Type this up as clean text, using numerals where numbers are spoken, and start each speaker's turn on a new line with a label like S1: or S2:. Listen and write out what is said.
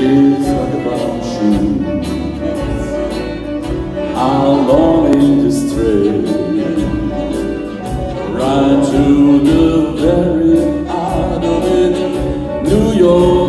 S1: is like a brown shoe. I'm longing to stray right to the very heart of it, New York.